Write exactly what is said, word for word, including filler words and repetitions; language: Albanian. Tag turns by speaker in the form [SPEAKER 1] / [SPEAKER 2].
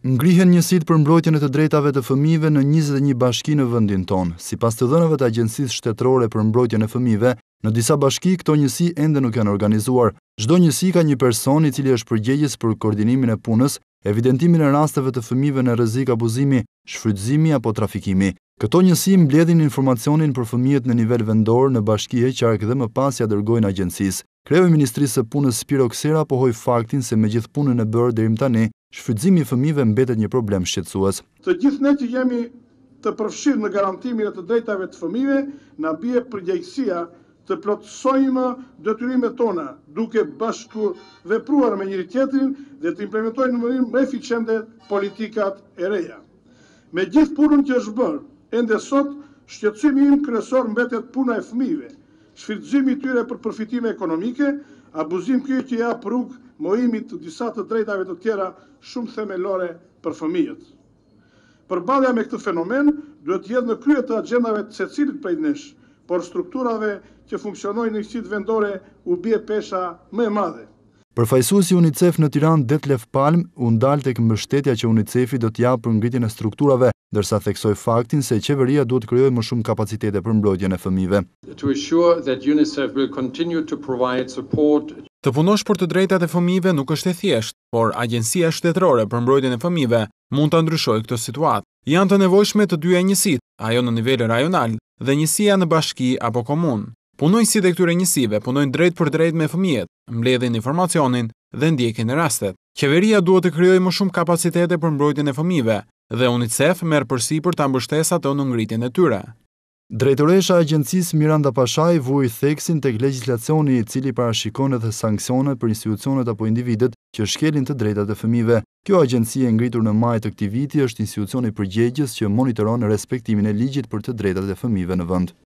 [SPEAKER 1] Ngrihen njësitë për mbrojtjen e të drejtave të fëmijëve në njëzet e një bashki në vendin tonë. Sipas të dhënave të Agjencisë Shtetërore për Mbrojtjen e Fëmijëve, në disa bashki këto njësi ende nuk janë organizuar. Çdo njësi ka një person i cili është përgjegjës për koordinimin e punës, evidentimin e rasteve të fëmijëve në rrezik abuzimi, shfrytëzimi apo trafikimi. Këto njësi mbledhin informacionin për fëmijët në nivel vendor në bashki e qark dhe më pas ja dërgojnë agjencisë. Kreu i Ministrisë së Punës Spiro Ksera pohoi faktin se me gjithë punën e bërë deri më tani, shfrytëzimi i fëmijëve mbetet një problem shqetësues.
[SPEAKER 2] Të gjithë ne që jemi të përfshirë në garantimin e të drejtave të fëmijëve, na bie përgjegjësia të plotësojmë detyrimet tona, duke bashku vepruar me njëri tjetrin dhe të implementojmë në mënyrë më eficiente politikat e reja. Me gjithë punën që është bërë, ende sot shqetësimi im kryesor mbetet puna e fëmijëve, shfrytëzimi i tyre për përfitime ekonomike, abuzim ky që jap rrugë mojimit të disa të drejtave të tjera shumë themelore për fëmijët. Përballja me këtë fenomen duhet të jetë në krye të agjendave të secilit prej nesh, por strukturave që funksionojnë në institut vendore u bie pesha më e madhe.
[SPEAKER 1] Përfaqësuesi i UNICEF në Tiranë, Detlef Palm, u ndal tek mbështetja që UNICEF-i do të japë për ngritjen e strukturave, ndërsa theksoi faktin se qeveria duhet të krijojë më shumë kapacitete për mbrojtjen e fëmijëve.
[SPEAKER 3] To assure that UNICEF will continue to provide support.
[SPEAKER 4] Të punosh për të drejtat e fëmijëve nuk është e thjeshtë, por Agjencia Shtetërore për Mbrojtjen e Fëmijëve mund ta ndryshojë këtë situatë. Janë të nevojshme të dyja njësitë, ajo në nivel rajonal dhe njësia në bashki apo komunë. Punojësit e këtyre njësive punojnë drejt për drejt me fëmijët, mbledhin informacionin dhe ndjekin rastet. Qeveria duhet të krijojë më shumë kapacitete për mbrojtjen e fëmijëve dhe UNICEF merr përsipër ta mbështesë ato në ngritjen e tyre.
[SPEAKER 1] Drejtoresha e agjencisë Miranda Pashaj vuaj theksin tek legjislacioni i cili parashikon edhe sanksione për institucionet apo individet që shkelin të drejtat e fëmijëve. Kjo agjenci e ngritur në maj të këtij viti është institucioni përgjegjës që monitoron respektimin e ligjit për të drejtat e fëmijëve në vend.